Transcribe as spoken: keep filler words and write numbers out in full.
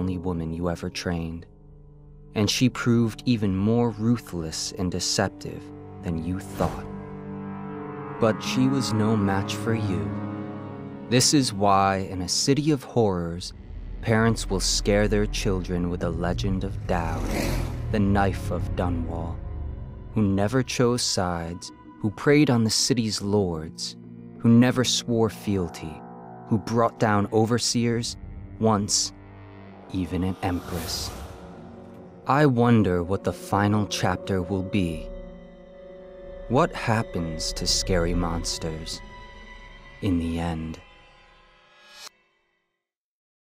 only woman you ever trained, and she proved even more ruthless and deceptive than you thought. But she was no match for you. This is why, in a city of horrors, parents will scare their children with the legend of Dowd, the knife of Dunwall, who never chose sides, who preyed on the city's lords, who never swore fealty, who brought down overseers, once even an empress. I wonder what the final chapter will be. What happens to scary monsters in the end?